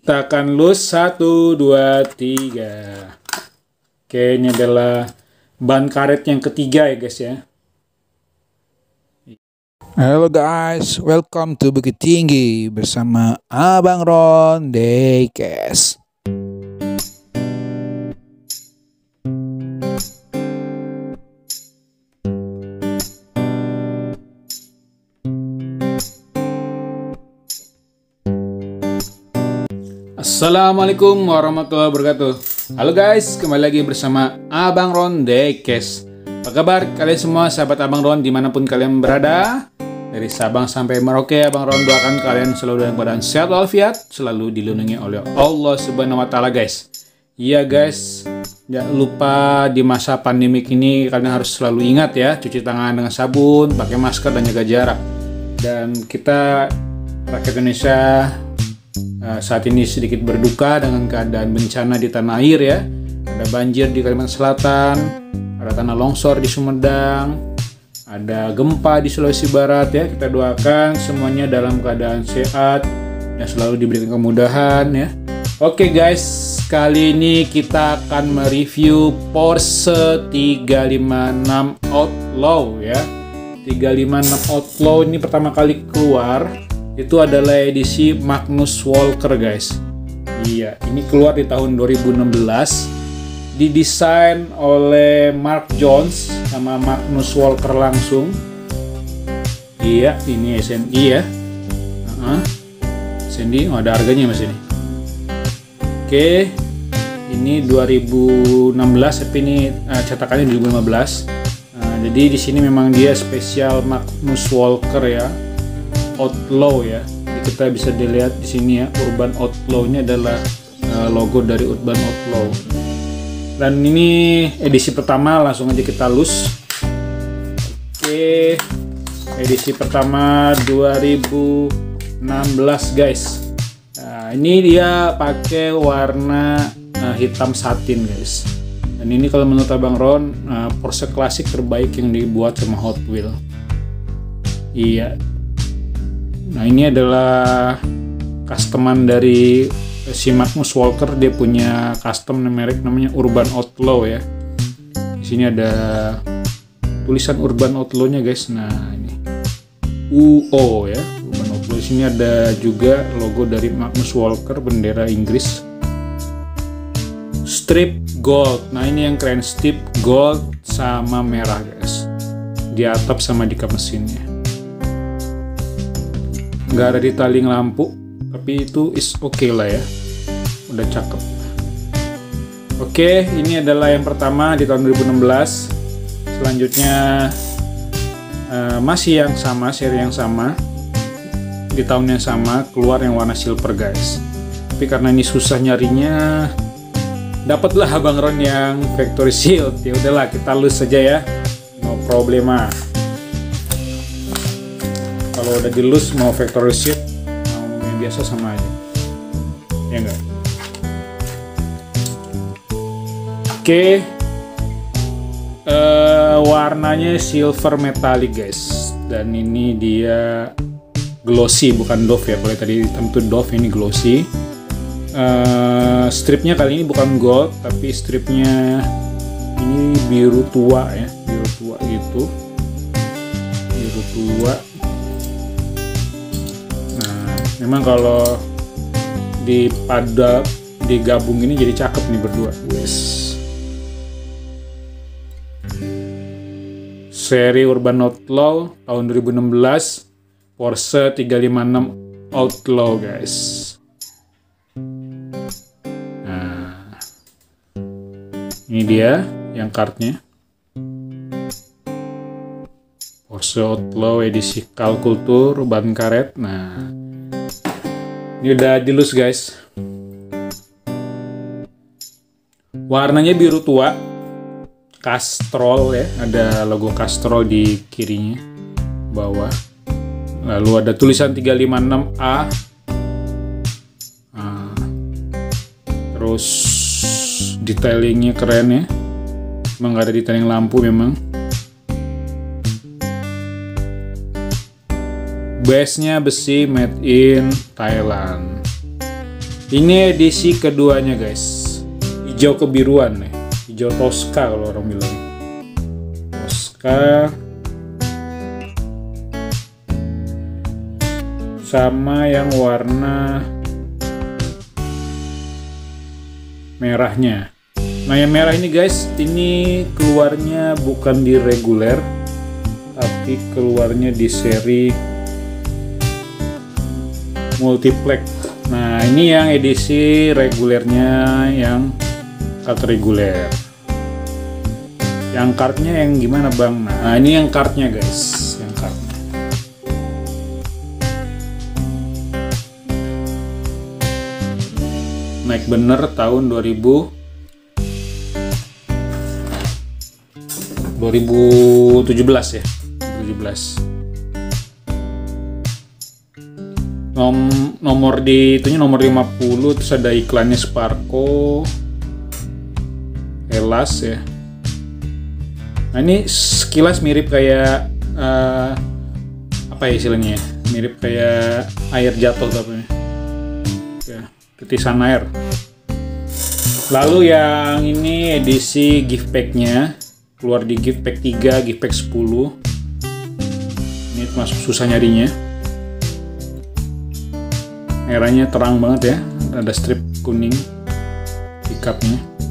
Kita akan loose 1, 2, 3. Oke, ini adalah ban karet yang ketiga ya guys ya. Halo guys, welcome to Bukit Tinggi bersama Abang Ron Dekes. Assalamualaikum warahmatullahi wabarakatuh. Halo guys, kembali lagi bersama Abang Ron Dekes. Apa kabar kalian semua sahabat Abang Ron dimanapun kalian berada? Dari Sabang sampai Merauke, Abang Ron doakan kalian selalu dalam keadaan sehat walafiat, selalu dilindungi oleh Allah Subhanahu wa Ta'ala guys. Iya guys, jangan lupa di masa pandemik ini kalian harus selalu ingat ya, cuci tangan dengan sabun, pakai masker dan jaga jarak. Dan kita rakyat Indonesia saat ini sedikit berduka dengan keadaan bencana di tanah air ya. Ada banjir di Kalimantan Selatan, ada tanah longsor di Sumedang, ada gempa di Sulawesi Barat ya. Kita doakan semuanya dalam keadaan sehat dan selalu diberikan kemudahan ya. Oke guys, kali ini kita akan mereview Porsche 356 Outlaw ya. 356 Outlaw ini pertama kali keluar itu adalah edisi Magnus Walker guys. Iya, ini keluar di tahun 2016. Didesain oleh Mark Jones sama Magnus Walker langsung. Iya, ini SNI ya. SNI, ada harganya mas ini. Oke, ini 2016 tapi ini cetakannya 2015. Jadi di sini memang dia spesial Magnus Walker ya. Outlaw ya. Jadi kita bisa dilihat di sini ya, Urban Outlaw ini adalah logo dari Urban Outlaw. Dan ini edisi pertama, langsung aja kita loose. Oke, edisi pertama 2016 guys. Nah, ini dia pakai warna hitam satin guys. Dan ini kalau menurut Abang Ron Porsche klasik terbaik yang dibuat sama Hot Wheels. Iya. Nah, ini adalah customan dari si Magnus Walker. Dia punya custom merek namanya Urban Outlaw ya. Di sini ada tulisan Urban Outlaw-nya guys. Nah, ini UO ya, Urban Outlaw. Di sini ada juga logo dari Magnus Walker, bendera Inggris. Strip gold. Nah, ini yang keren, strip gold sama merah guys. Di atap sama di kap mesinnya. Nggak ada detailing lampu, tapi itu is okay lah ya, udah cakep. Oke, ini adalah yang pertama di tahun 2016. Selanjutnya masih yang sama, seri yang sama, di tahun yang sama keluar yang warna silver guys. Tapi karena ini susah nyarinya, dapatlah Abang Ron yang factory shield. Ya udahlah, kita loose saja ya, no problema. Kalau udah di loose mau factory shield mau yang biasa sama aja ya enggak. Oke, warnanya silver metallic guys. Dan ini dia glossy, bukan doff ya. Kalau tadi hitam itu doff, ini glossy. Stripnya kali ini bukan gold, tapi stripnya ini biru tua ya, biru tua gitu, biru tua. Memang kalau digabung ini jadi cakep nih berdua. Yes. Seri Urban Outlaw tahun 2016, Porsche 356 Outlaw guys. Nah, ini dia yang kartnya. Porsche Outlaw edisi Kalkultur ban karet. Nah, ini udah dilus guys. Warnanya biru tua, Castrol ya, ada logo Castrol di kirinya bawah. Lalu ada tulisan 356A. Terus detailingnya keren ya. Emang gak ada detailing lampu memang. Base-nya besi made in Thailand. Ini edisi keduanya guys, hijau kebiruan nih, hijau Tosca kalau orang bilang. Tosca sama yang warna merahnya. Nah yang merah ini guys, ini keluarnya bukan di reguler, tapi keluarnya di seri multiplex. Nah ini yang edisi regulernya, yang card reguler. Yang cardnya yang gimana bang? Nah ini yang cardnya guys, yang cardnya. Naik bener tahun 2017 ya, 2017. Nomor di itunya nomor 50, terus ada iklannya Sparko, Hellas ya. Nah ini sekilas mirip kayak apa ya istilahnya, mirip kayak air jatuh tapi ya, titisan air. Lalu yang ini edisi gift pack-nya, keluar di gift pack 3, gift pack 10. Ini masuk susah nyarinya. Merahnya terang banget ya, ada strip kuning pickupnya.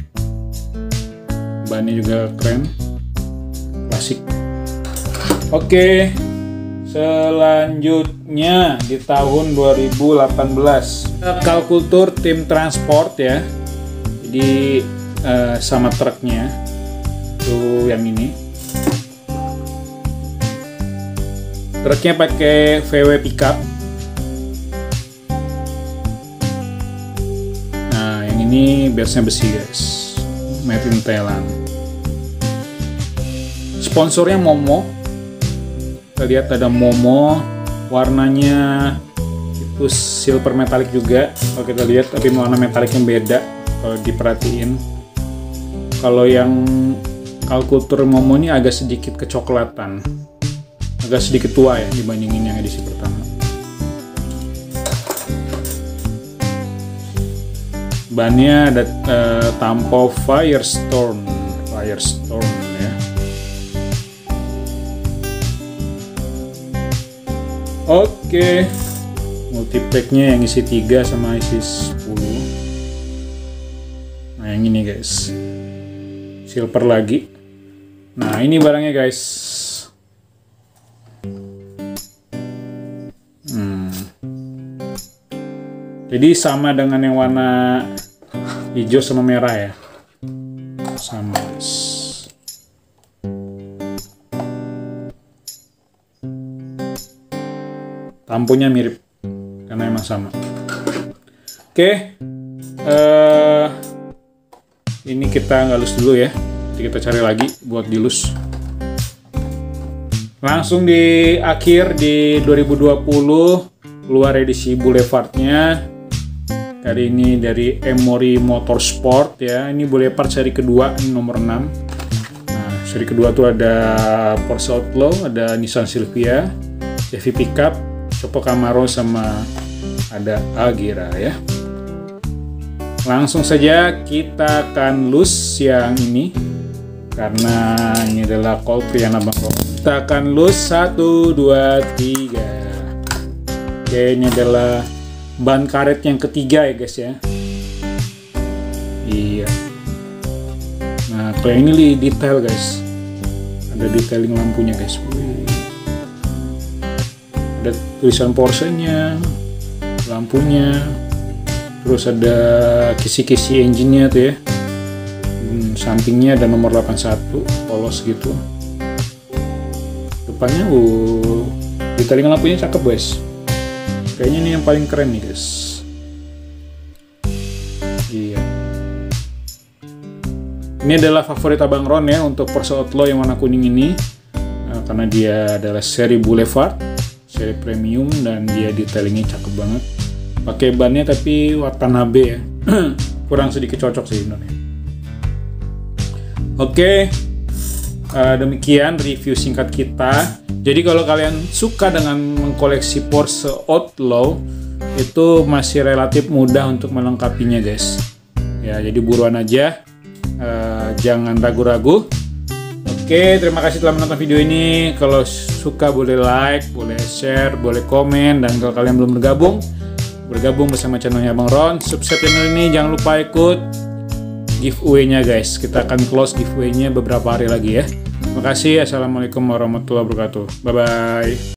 Bannya juga keren, klasik. Oke, selanjutnya di tahun 2018 Kalkultur tim transport ya. Jadi sama truknya tuh yang ini. Truknya pakai VW pickup. Ini biasanya besi guys, made in Thailand. Sponsornya Momo. Kita lihat ada Momo, warnanya itu silver metallic juga kalau kita lihat, tapi warna metallic yang beda kalau diperhatiin. Kalau yang Kalkultur Momo ini agak sedikit kecoklatan, agak sedikit tua ya dibandingin yang edisi pertama. Bannya ada Tampo Firestorm ya. Oke, multipacknya yang isi 3 sama isi 10. Nah yang ini guys, silver lagi. Nah ini barangnya guys. Jadi sama dengan yang warna hijau sama merah ya, sama guys. Tampunya mirip karena emang sama. Oke, ini kita ngalus dulu ya, nanti kita cari lagi buat dilus. Langsung di akhir di 2020 keluar edisi Boulevardnya. Kali ini dari Emory Motorsport ya. Ini Boulevard seri kedua, ini nomor 6. Nah, seri kedua tuh ada Porsche Outlaw, ada Nissan Silvia, Chevy Pickup, Chopo Camaro, sama ada Agera ya. Langsung saja kita akan loose yang ini, karena ini adalah call free Abang Ron. Kita akan loose 1, 2, 3. Oke, ini adalah ban karet yang ketiga ya guys ya. Iya. Nah kalau yang ini detail guys, ada detailing lampunya guys. Ada tulisan Porsche-nya, lampunya, terus ada kisi-kisi engine-nya tuh ya. Sampingnya ada nomor 81 polos gitu. Depannya detailing lampunya cakep guys. Kayaknya ini yang paling keren nih guys. Iya. Ini adalah favorit Abang Ron ya untuk Porsche Outlaw yang warna kuning ini. Karena dia adalah seri Boulevard, seri premium, dan dia detailingnya cakep banget. Pakai bannya tapi Watanabe ya. Kurang sedikit cocok sih sebenarnya. Oke. Demikian review singkat kita. Jadi kalau kalian suka dengan mengkoleksi Porsche Outlaw, itu masih relatif mudah untuk melengkapinya guys. Ya, jadi buruan aja, jangan ragu-ragu. Oke, terima kasih telah menonton video ini. Kalau suka boleh like, boleh share, boleh komen. Dan kalau kalian belum bergabung bersama channelnya Abang Ron, subscribe channel ini. Jangan lupa ikut giveaway-nya guys. Kita akan close giveaway-nya beberapa hari lagi ya. Terima kasih. Assalamualaikum warahmatullahi wabarakatuh. Bye-bye.